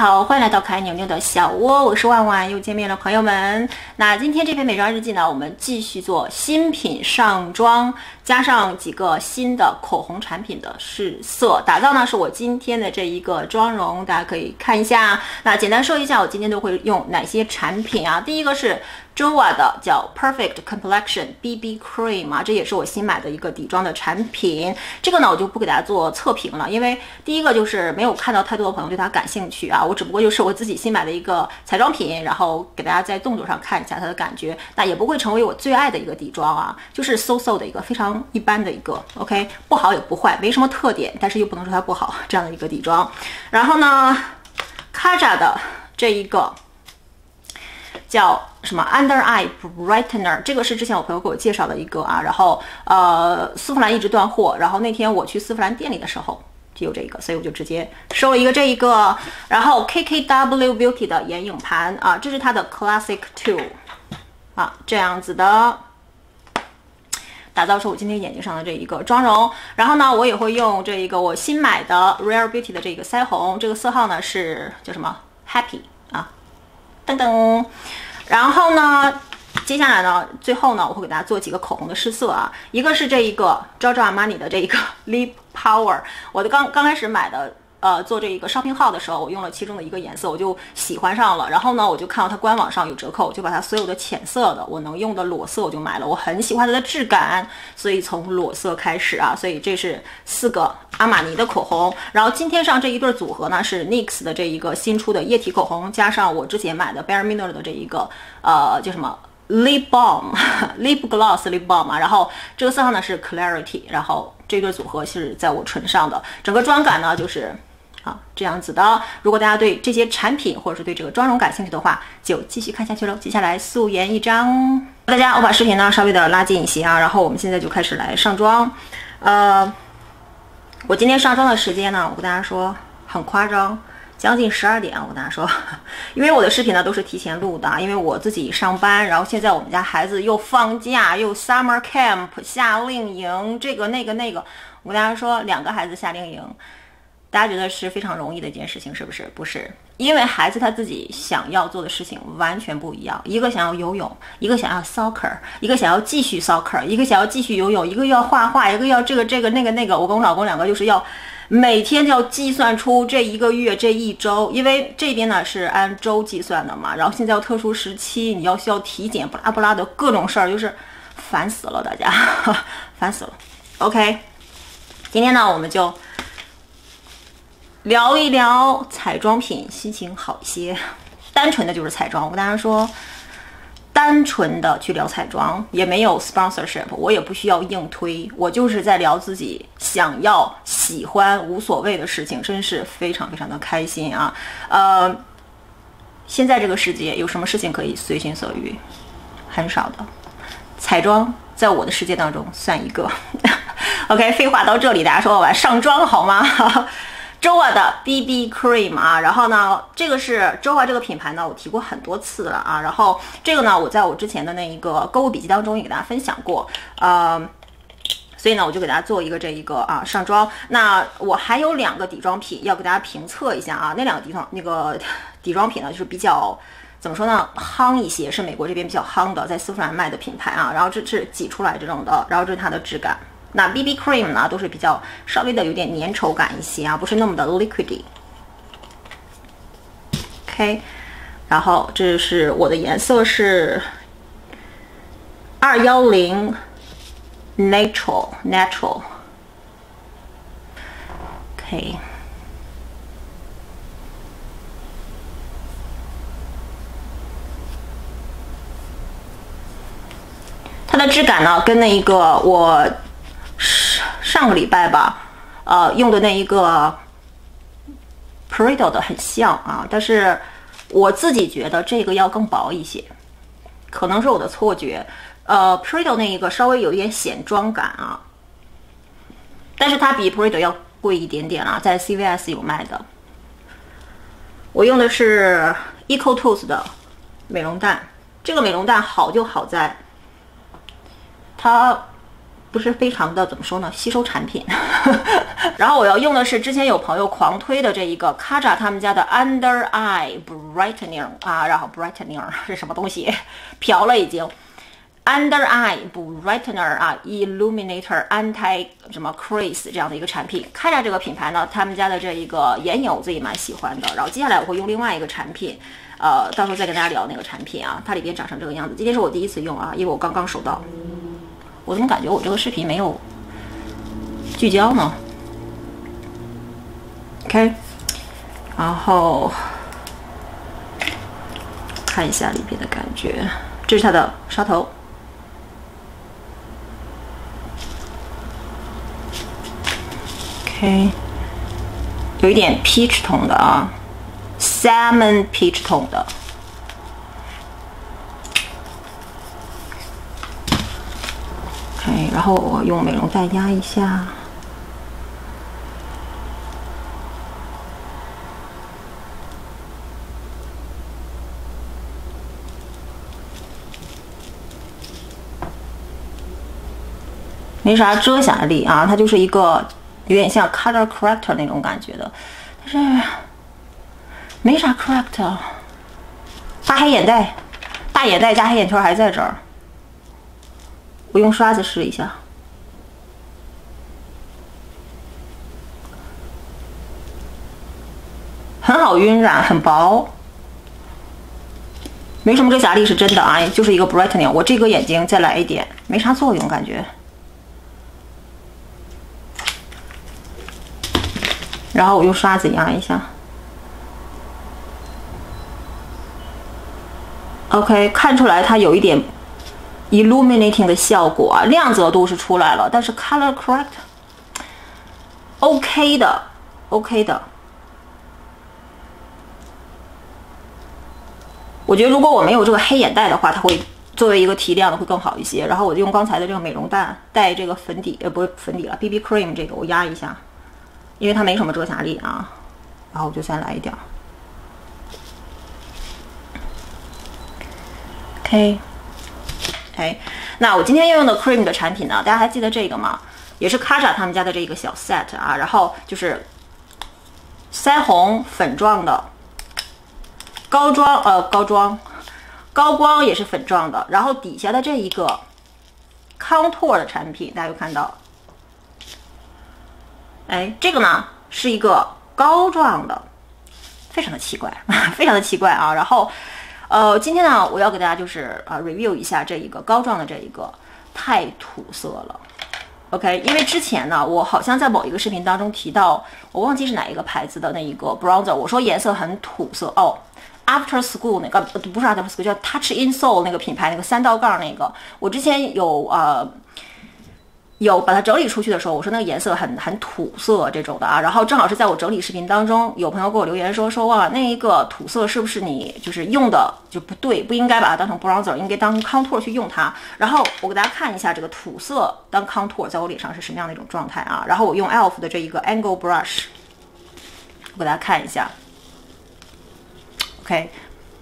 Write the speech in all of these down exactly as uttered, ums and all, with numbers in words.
好，欢迎来到可爱牛牛的小窝，我是万万，又见面了，朋友们。那今天这篇美妆日记呢，我们继续做新品上妆，加上几个新的口红产品的试色，打造呢是我今天的这一个妆容，大家可以看一下。那简单说一下，我今天都会用哪些产品啊？第一个是J O A 的叫 Perfect Complexion B B Cream 啊，这也是我新买的一个底妆的产品。这个呢，我就不给大家做测评了，因为第一个就是没有看到太多的朋友对它感兴趣啊，我只不过就是我自己新买的一个彩妆品，然后给大家在动作上看一下它的感觉，那也不会成为我最爱的一个底妆啊，就是 so so 的一个非常一般的一个 OK， 不好也不坏，没什么特点，但是又不能说它不好这样的一个底妆。然后呢 Kaja 的这一个叫什么 Under Eye Brightener， 这个是之前我朋友给我介绍的一个啊，然后呃丝芙兰一直断货，然后那天我去丝芙兰店里的时候就有这个，所以我就直接收了一个这一个。然后 K K W Beauty 的眼影盘啊，这是它的 Classic Two 啊，这样子的，打造出我今天眼睛上的这一个妆容。然后呢，我也会用这一个我新买的 Rare Beauty 的这个腮红，这个色号呢是叫什么 Happy 啊，噔噔。然后呢，接下来呢，最后呢，我会给大家做几个口红的试色啊。一个是这一个 Giorgio Armani 的这一个 Lip Power， 我的刚刚开始买的，呃，做这一个 shopping haul 的时候，我用了其中的一个颜色，我就喜欢上了。然后呢，我就看到它官网上有折扣，我就把它所有的浅色的我能用的裸色我就买了。我很喜欢它的质感，所以从裸色开始啊。所以这是四个阿玛尼的口红。然后今天上这一对组合呢是 N Y X 的这一个新出的液体口红，加上我之前买的 Bare Minerals 的这一个呃叫什么 Lip Balm Lip Gloss Lip Balm 啊。然后这个色号呢是 Clarity， 然后这对组合是在我唇上的，整个妆感呢就是啊，这样子的。如果大家对这些产品或者是对这个妆容感兴趣的话，就继续看下去喽。接下来素颜一张，大家我把视频呢稍微的拉近一些啊，然后我们现在就开始来上妆。呃，我今天上妆的时间呢，我跟大家说很夸张，将近十二点。我跟大家说，因为我的视频呢都是提前录的，因为我自己上班，然后现在我们家孩子又放假，又 summer camp 夏令营，这个那个那个，我跟大家说，两个孩子夏令营。大家觉得是非常容易的一件事情，是不是？不是，因为孩子他自己想要做的事情完全不一样。一个想要游泳，一个想要 soccer， 一个想要继续 soccer， 一个想要继续游泳，一个要画画，一个要这个这个那个那个。我跟我老公两个就是要每天要计算出这一个月这一周，因为这边呢是按周计算的嘛。然后现在要特殊时期，你要需要体检，不拉不拉的各种事儿，就是烦死了，大家烦死了。OK， 今天呢我们就聊一聊彩妆品，心情好一些。单纯的就是彩妆，我跟大家说，单纯的去聊彩妆，也没有 sponsorship， 我也不需要硬推，我就是在聊自己想要、喜欢、无所谓的事情，真是非常非常的开心啊！呃，现在这个世界有什么事情可以随心所欲？很少的，彩妆在我的世界当中算一个。OK， 废话到这里，大家说我来上妆好吗？J O A 的 B B Cream 啊，然后呢，这个是 J O A 这个品牌呢，我提过很多次了啊。然后这个呢，我在我之前的那一个购物笔记当中也给大家分享过，呃，所以呢，我就给大家做一个这一个啊上妆。那我还有两个底妆品要给大家评测一下啊，那两个底妆那个底妆品呢，就是比较怎么说呢，夯一些，是美国这边比较夯的，在丝芙兰卖的品牌啊。然后这是挤出来这种的，然后这是它的质感。那 B B Cream 呢，都是比较稍微的有点粘稠感一些啊，不是那么的 liquidy。OK， 然后这是我的颜色是二一零 Natural Natural。OK， 它的质感呢，跟那一个我上个礼拜吧，呃，用的那一个 Predo 的很像啊，但是我自己觉得这个要更薄一些，可能是我的错觉。呃 ，Predo 那一个稍微有一点显妆感啊，但是它比 Predo 要贵一点点啊，在 C V S 有卖的。我用的是 Eco Tools 的美容蛋，这个美容蛋好就好在它不是非常的怎么说呢，吸收产品。然后我要用的是之前有朋友狂推的这一个 Kaja 他们家的 Under Eye Brightening 啊，然后 Brightening 是什么东西？漂了已经。Under Eye Brightener 啊 ，Illuminator Anti 什么 Crease 这样的一个产品。Kaja 这个品牌呢，他们家的这一个眼影我自己蛮喜欢的。然后接下来我会用另外一个产品，呃，到时候再跟大家聊那个产品啊，它里边长成这个样子。今天是我第一次用啊，因为我刚刚收到。我怎么感觉我这个视频没有聚焦呢 ？OK， 然后看一下里边的感觉，这是它的刷头。OK， 有一点 peach 筒的啊 ，salmon peach 筒的。OK， 然后我用美容蛋压一下。没啥遮瑕力啊，它就是一个。有点像 color corrector 那种感觉的，但是没啥 corrector。大黑眼袋，大眼袋加黑眼圈还在这儿。我用刷子试一下，很好晕染，很薄，没什么遮瑕力，是真的啊，就是一个 brightening。我这个眼睛再来一点，没啥作用感觉。然后我用刷子压一下 ，OK， 看出来它有一点 illuminating 的效果啊，亮泽度是出来了，但是 color correct OK 的 ，OK 的。我觉得如果我没有这个黑眼袋的话，它会作为一个提亮的会更好一些。然后我就用刚才的这个美容蛋带这个粉底，呃，不是粉底了 ，B B cream 这个我压一下。因为它没什么遮瑕力啊，然后我就再来一点 ，OK， OK， 那我今天要用的 cream 的产品呢，大家还记得这个吗？也是 Kaja 他们家的这个小 set 啊，然后就是腮红粉状的，高妆呃高妆高光也是粉状的，然后底下的这一个 contour 的产品，大家有看到？哎，这个呢是一个膏状的，非常的奇怪，非常的奇怪啊。然后，呃，今天呢，我要给大家就是啊、呃、review 一下这一个膏状的这一个，太土色了。OK， 因为之前呢，我好像在某一个视频当中提到，我忘记是哪一个牌子的那一个 bronzer， 我说颜色很土色哦。After School 那个不是 After School， 叫 Touch in Soul 那个品牌那个三道杠那个，我之前有呃。有把它整理出去的时候，我说那个颜色很很土色这种的啊，然后正好是在我整理视频当中，有朋友给我留言说说哇，那一个土色是不是你就是用的就不对，不应该把它当成 bronzer， 应该当 contour 去用它。然后我给大家看一下这个土色当 contour 在我脸上是什么样的一种状态啊。然后我用 E L F 的这一个 angle brush， 我给大家看一下 ，OK。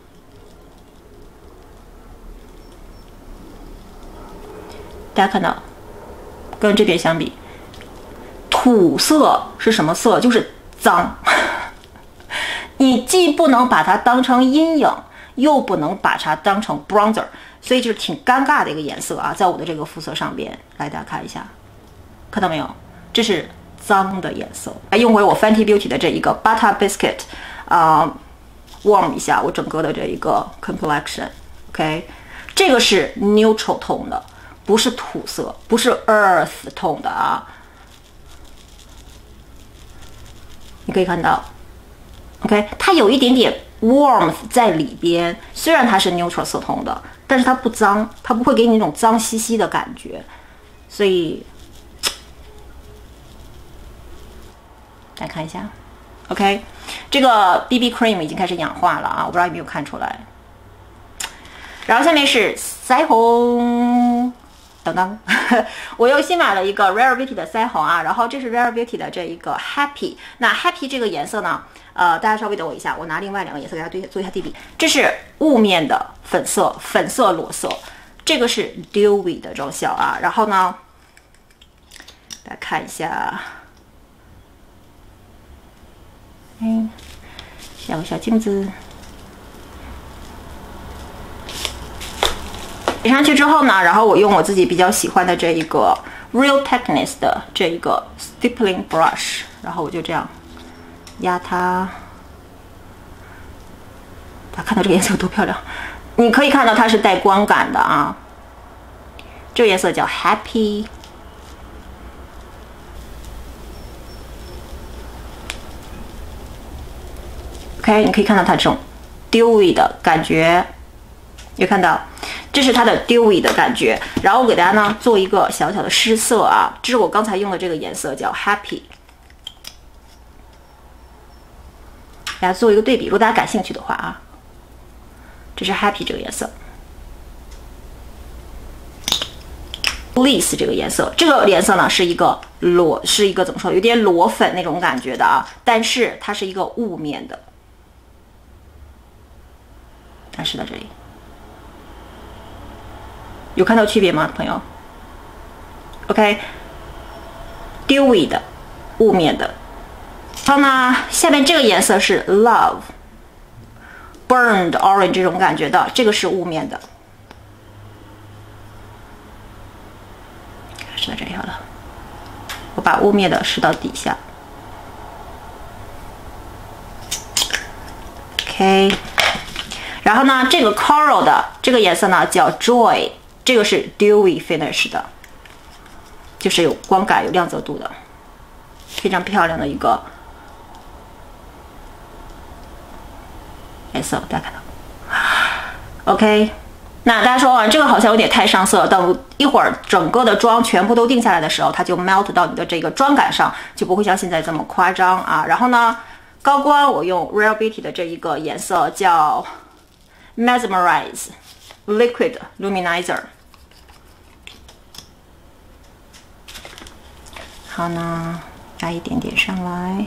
大家看到。跟这边相比，土色是什么色？就是脏。你既不能把它当成阴影，又不能把它当成 bronzer， 所以就是挺尴尬的一个颜色啊，在我的这个肤色上边，来大家看一下，看到没有？这是脏的颜色。来用回我 Fenty Beauty 的这一个 Butter Biscuit， 啊、呃、，warm 一下我整个的这一个 complexion。OK， 这个是 neutral tone 的。不是土色，不是 earth tone 的啊，你可以看到 ，OK， 它有一点点 warmth 在里边，虽然它是 neutral 色头的，但是它不脏，它不会给你那种脏兮兮的感觉，所以来看一下 ，OK， 这个 B B cream 已经开始氧化了啊，我不知道有没有看出来。然后下面是腮红。等等，我又新买了一个 Rare Beauty 的腮红啊，然后这是 Rare Beauty 的这一个 Happy。那 Happy 这个颜色呢，呃，大家稍微等我一下，我拿另外两个颜色给大家对做一下对比。这是雾面的粉色，粉色裸色，这个是 Dewy 的这种小啊。然后呢， 大家看一下，嗯，下个小镜子。叠上去之后呢，然后我用我自己比较喜欢的这一个 Real Techniques 的这一个 Stippling Brush， 然后我就这样压它。大家看到这个颜色多漂亮！你可以看到它是带光感的啊。这个颜色叫 Happy。OK， 你可以看到它这种 dewy 的感觉，有看到？这是它的 dewy 的感觉。然后我给大家呢做一个小小的施色啊，这是我刚才用的这个颜色叫 Happy， 大家做一个对比。如果大家感兴趣的话啊，这是 Happy 这个颜色。Bliss 这个颜色，这个颜色呢是一个裸，是一个怎么说，有点裸粉那种感觉的啊，但是它是一个雾面的，它是在这里，有看到区别吗，朋友 ？OK，dewy 的，雾面的。然后呢，下面这个颜色是 Love，burned orange 这种感觉的，这个是雾面的。是在这里好了，我把雾面的试到底下。OK， 然后呢，这个 coral 的这个颜色呢叫 Joy， 这个是 dewy finish 的，就是有光感、有亮泽度的，非常漂亮的一个颜色，大家看到 ？OK。那大家说啊，这个好像有点太上色了。等一会儿整个的妆全部都定下来的时候，它就 melt 到你的这个妆感上，就不会像现在这么夸张啊。然后呢，高光我用 Real Beauty 的这一个颜色叫 Mesmerize Liquid Luminizer。好呢，加一点点上来。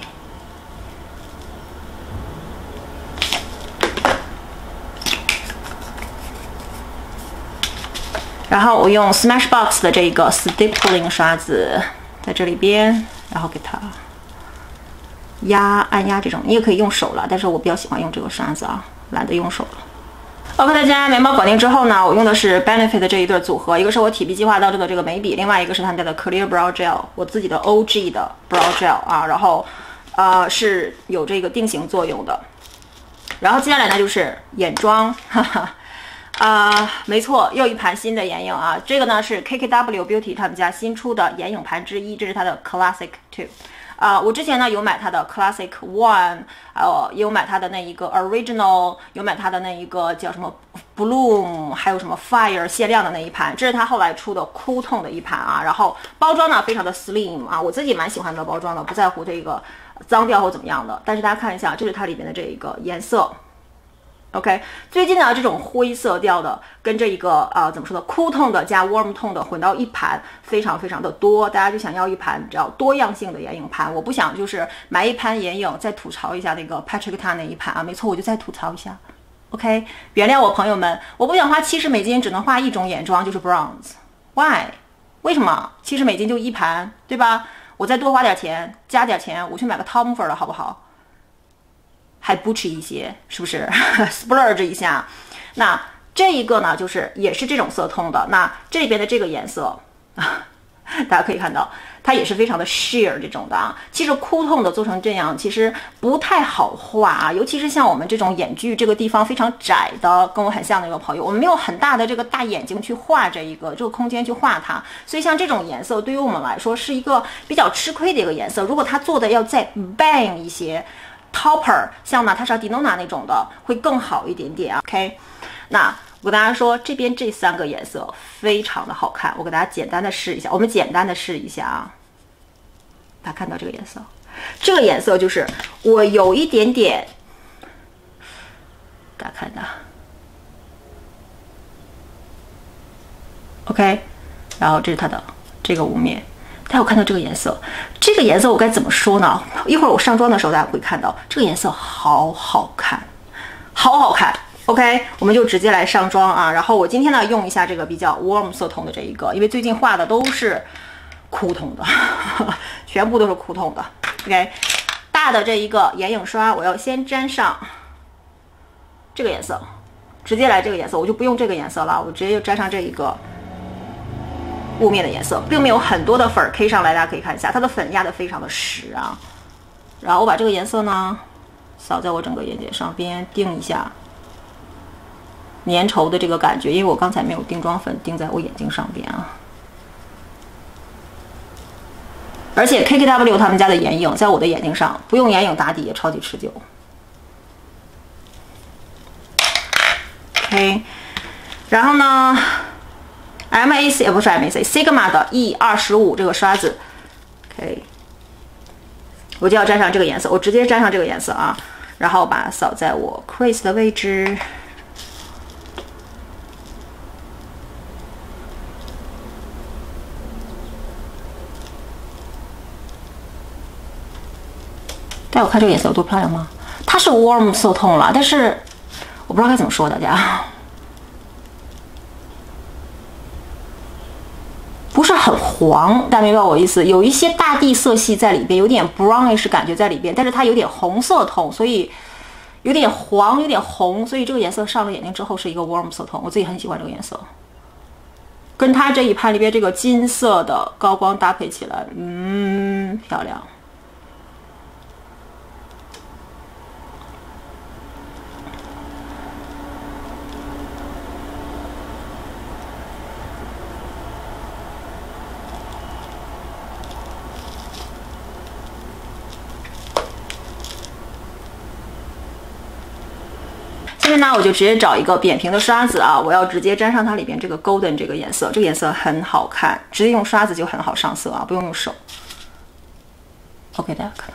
然后我用 Smashbox 的这个 Stippling 刷子在这里边，然后给它压按压这种，你也可以用手了，但是我比较喜欢用这个刷子啊，懒得用手了。OK， 大家眉毛搞定之后呢，我用的是 Benefit 的这一对组合，一个是我体皮计划当中的这个眉笔，另外一个是他们家的 Clear Brow Gel， 我自己的 O G 的 Brow Gel 啊，然后呃是有这个定型作用的。然后接下来呢就是眼妆，哈哈。啊、呃，没错，又一盘新的眼影啊！这个呢是 K K W Beauty 他们家新出的眼影盘之一，这是它的 Classic Two。啊、呃，我之前呢有买它的 Classic One， 还有也有买它的那一个 Original， 有买它的那一个叫什么 Bloom， 还有什么 Fire 限量的那一盘，这是它后来出的酷痛的一盘啊。然后包装呢非常的 slim 啊，我自己蛮喜欢的包装的，不在乎这个脏掉或怎么样的。但是大家看一下，这是它里面的这一个颜色。OK， 最近呢，这种灰色调的跟这一个啊、呃、怎么说呢，酷痛的加 warm tone的混到一盘，非常非常的多，大家就想要一盘比较多样性的眼影盘。我不想就是买一盘眼影再吐槽一下那个 Patrick Ta 那一盘啊，没错，我就再吐槽一下。OK， 原谅我朋友们，我不想花七十美金只能画一种眼妆，就是 bronze。Why？ 为什么？七十美金就一盘，对吧？我再多花点钱，加点钱，我去买个 Tom Ford 的好不好？还 butch 一些，是不是？splurge 一下。那这一个呢，就是也是这种色通的。那这里边的这个颜色，大家可以看到，它也是非常的 sheer 这种的啊。其实酷痛的做成这样，其实不太好画啊，尤其是像我们这种眼距这个地方非常窄的，跟我很像的一个朋友，我们没有很大的这个大眼睛去画这一个这个空间去画它，所以像这种颜色对于我们来说是一个比较吃亏的一个颜色。如果它做的要再 bang 一些。Topper 像娜塔莎迪诺娜那种的会更好一点点啊 ，OK？ 那我跟大家说，这边这三个颜色非常的好看，我给大家简单的试一下，我们简单的试一下啊。大家看到这个颜色，这个颜色就是我有一点点，大家看到 ，OK？ 然后这是它的这个雾面。大家有看到这个颜色？这个颜色我该怎么说呢？一会儿我上妆的时候，大家会看到这个颜色好好看，好好看。OK， 我们就直接来上妆啊。然后我今天呢用一下这个比较 warm 色通的这一个，因为最近画的都是酷痛的，全部都是酷痛的。OK， 大的这一个眼影刷，我要先沾上这个颜色，直接来这个颜色，我就不用这个颜色了，我直接就沾上这一个雾面的颜色，并没有很多的粉 K 上来，大家可以看一下，它的粉压的非常的实啊。然后我把这个颜色呢扫在我整个眼睑上边，定一下粘稠的这个感觉，因为我刚才没有定妆粉定在我眼睛上边啊。而且 K K W 他们家的眼影在我的眼睛上不用眼影打底也超级持久。OK， 然后呢 ，M A C 不是 M A C Sigma 的 E 二十五这个刷子 ，OK， 我就要沾上这个颜色，我直接沾上这个颜色啊，然后把它扫在我 crease 的位置。大家有看这个颜色有多漂亮吗？它是 warm 色痛了，但是我不知道该怎么说，大家不是很黄，大家明白我意思？有一些大地色系在里边，有点 brownish 感觉在里边，但是它有点红色痛，所以有点黄，有点红，所以这个颜色上了眼睛之后是一个 warm 色痛，我自己很喜欢这个颜色，跟它这一盘里边这个金色的高光搭配起来，嗯，漂亮。现在呢，我就直接找一个扁平的刷子啊，我要直接沾上它里边这个 golden 这个颜色，这个颜色很好看，直接用刷子就很好上色啊，不用用手。OK， 大家看到。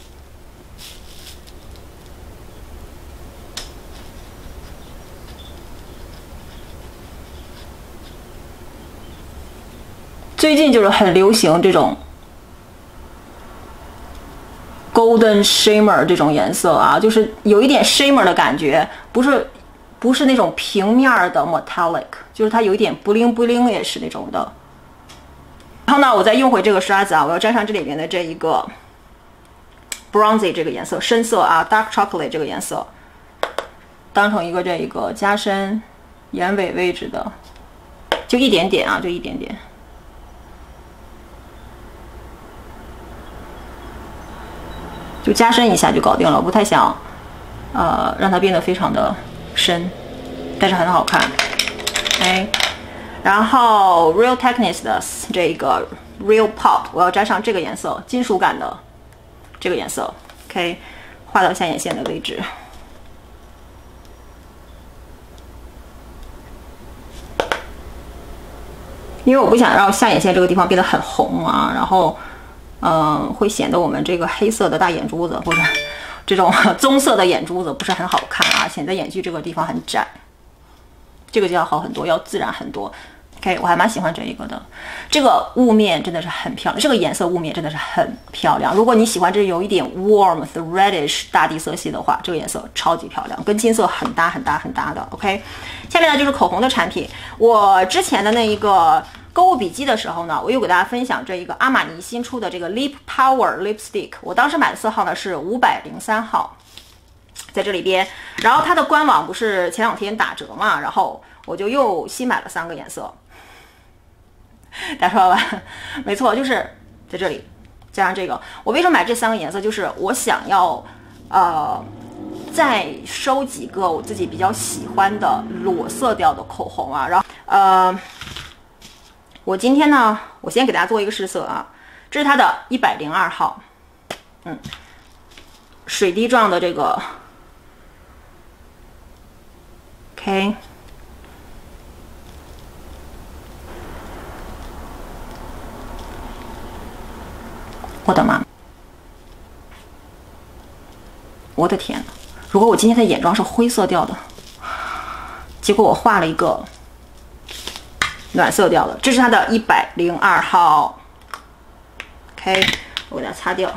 最近就是很流行这种 golden shimmer 这种颜色啊，就是有一点 shimmer 的感觉，不是不是那种平面的 metallic， 就是它有一点 bling bling 也是那种的。然后呢，我再用回这个刷子啊，我要沾上这里面的这一个 bronzy 这个颜色，深色啊 dark chocolate 这个颜色，当成一个这一个加深眼尾位置的，就一点点啊，就一点点。就加深一下就搞定了，不太想，呃，让它变得非常的深，但是很好看。哎，然后 Real Techniques 的这个 Real Pop， 我要沾上这个颜色，金属感的这个颜色 ，OK， 画到下眼线的位置。因为我不想让下眼线这个地方变得很红啊，然后。嗯，会显得我们这个黑色的大眼珠子或者这种棕色的眼珠子不是很好看啊，显得眼距这个地方很窄。这个就要好很多，要自然很多。OK， 我还蛮喜欢这一个的。这个雾面真的是很漂亮，这个颜色雾面真的是很漂亮。如果你喜欢这有一点 warmth reddish 大地色系的话，这个颜色超级漂亮，跟金色很搭很搭很搭的。OK， 下面呢就是口红的产品。我之前的那一个。购物笔记的时候呢，我又给大家分享这一个阿玛尼新出的这个 Lip Power Lipstick， 我当时买的色号呢是五百零三号，在这里边。然后它的官网不是前两天打折嘛，然后我就又新买了三个颜色。大家说吧，没错，就是在这里加上这个。我为什么买这三个颜色？就是我想要呃再收几个我自己比较喜欢的裸色调的口红啊，然后呃。我今天呢，我先给大家做一个试色啊，这是它的一百零二号，嗯，水滴状的这个 ，OK， 我的妈，我的天哪！如果我今天的眼妆是灰色调的，结果我画了一个。暖色调的，这是它的一百零二号 ，OK， 我给它擦掉。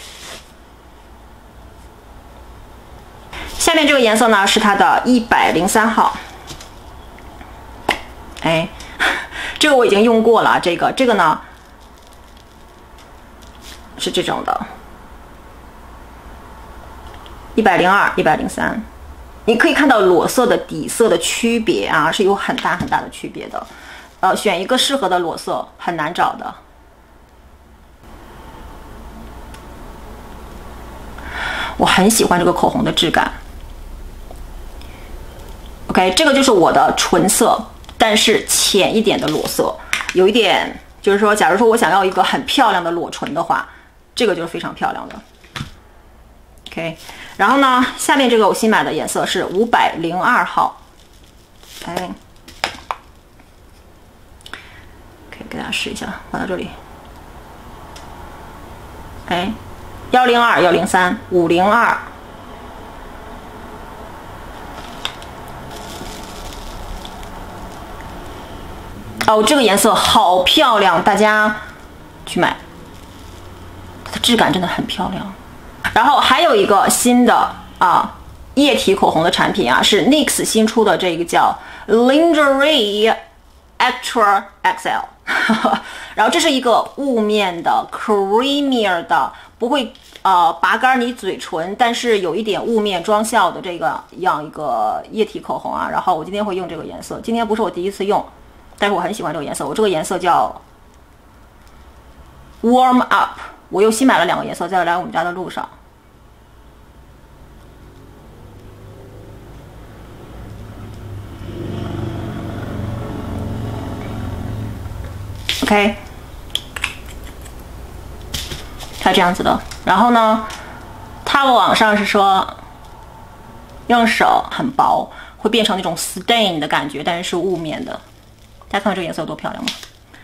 下面这个颜色呢是它的一百零三号，哎，这个我已经用过了，这个这个呢， 是这种的，一百零二、一百零三，你可以看到裸色的底色的区别啊，是有很大很大的区别的。呃，选一个适合的裸色很难找的。我很喜欢这个口红的质感。OK， 这个就是我的纯色，但是浅一点的裸色，有一点就是说，假如说我想要一个很漂亮的裸唇的话，这个就是非常漂亮的。OK， 然后呢，下面这个我新买的颜色是五百零二号。哎，可以给大家试一下，放到这里。哎，幺零二、幺零三、五零二。哦，这个颜色好漂亮，大家去买，它的质感真的很漂亮。然后还有一个新的啊液体口红的产品啊，是 N Y X 新出的这个叫 Lingerie Extra X L， 然后这是一个雾面的 creamier 的，不会呃拔干你嘴唇，但是有一点雾面妆效的这个样一个液体口红啊。然后我今天会用这个颜色，今天不是我第一次用。但是我很喜欢这个颜色，我这个颜色叫 Warm Up， 我又新买了两个颜色，在来我们家的路上。OK， 它这样子的。然后呢，它网上是说用手很薄，会变成那种 stain 的感觉，但是是雾面的。大家看到这个颜色有多漂亮吗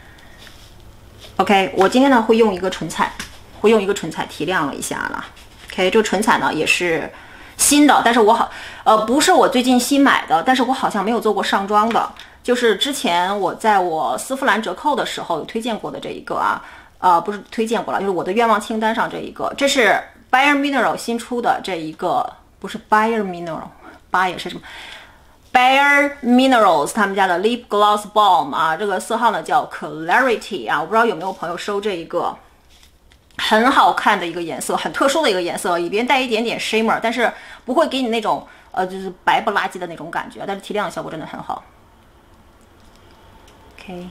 ？OK， 我今天呢会用一个唇彩，会用一个唇彩提亮了一下啦。OK， 这个唇彩呢也是新的，但是我好呃不是我最近新买的，但是我好像没有做过上妆的，就是之前我在我丝芙兰折扣的时候有推荐过的这一个啊，呃不是推荐过了，就是我的愿望清单上这一个，这是 Bare Mineral 新出的这一个，不是 Bare Mineral，Bare 是什么？Bare Minerals 他们家的 Lip Gloss Balm 啊，这个色号呢叫 Clarity 啊，我不知道有没有朋友收这一个，很好看的一个颜色，很特殊的一个颜色，里边带一点点 shimmer， 但是不会给你那种呃就是白不拉几的那种感觉，但是提亮的效果真的很好。OK，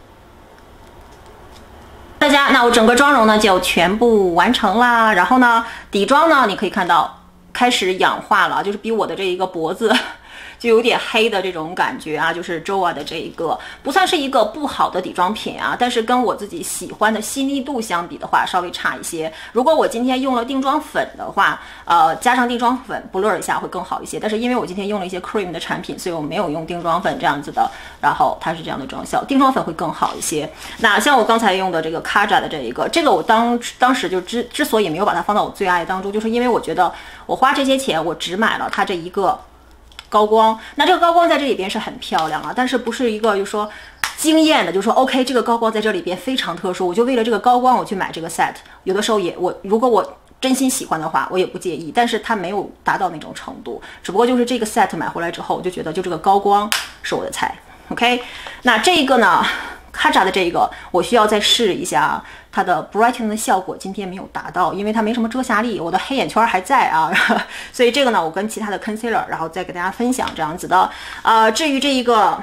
大家，那我整个妆容呢就全部完成啦，然后呢底妆呢你可以看到开始氧化了，就是比我的这一个脖子就有点黑的这种感觉啊，就是 J O A 的这一个不算是一个不好的底妆品啊，但是跟我自己喜欢的细腻度相比的话，稍微差一些。如果我今天用了定妆粉的话，呃，加上定妆粉 blur 一下会更好一些。但是因为我今天用了一些 cream 的产品，所以我没有用定妆粉这样子的，然后它是这样的妆效，定妆粉会更好一些。那像我刚才用的这个 Kaja 的这一个，这个我当当时就之之所以没有把它放到我最爱当中，就是因为我觉得我花这些钱，我只买了它这一个高光，那这个高光在这里边是很漂亮啊，但是不是一个就是说惊艳的，就是说 OK 这个高光在这里边非常特殊，我就为了这个高光我去买这个 set， 有的时候也我如果我真心喜欢的话我也不介意，但是它没有达到那种程度，只不过就是这个 set 买回来之后我就觉得就这个高光是我的菜。 OK， 那这个呢卡扎的这个我需要再试一下它的 brightening 的效果，今天没有达到，因为它没什么遮瑕力，我的黑眼圈还在啊，所以这个呢我跟其他的 concealer 然后再给大家分享这样子的。呃，至于这一个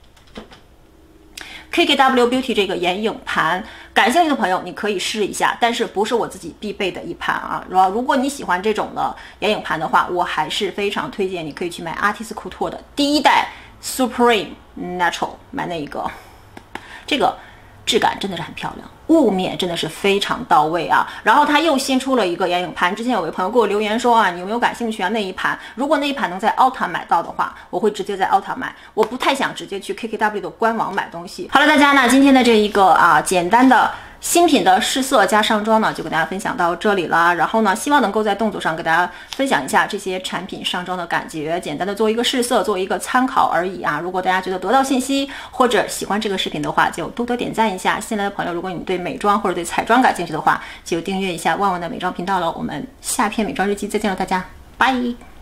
K K W Beauty 这个眼影盘，感兴趣的朋友你可以试一下，但是不是我自己必备的一盘啊。如果你喜欢这种的眼影盘的话，我还是非常推荐你可以去买 Artist Couture 的第一代 Supreme Natural， 买那一个，这个质感真的是很漂亮，雾面真的是非常到位啊。然后它又新出了一个眼影盘，之前有位朋友给我留言说啊，你有没有感兴趣啊那一盘，如果那一盘能在 Ulta 买到的话，我会直接在 Ulta 买，我不太想直接去 K K W 的官网买东西。好了大家，那今天的这一个啊简单的新品的试色加上妆呢就给大家分享到这里啦。然后呢希望能够在动作上给大家分享一下这些产品上妆的感觉，简单的做一个试色，做一个参考而已啊。如果大家觉得得到信息或者喜欢这个视频的话，就多多点赞一下。新来的朋友，如果你对美妆或者对彩妆感兴趣的话，就订阅一下万万的美妆频道了。我们下篇美妆日记再见了，大家拜。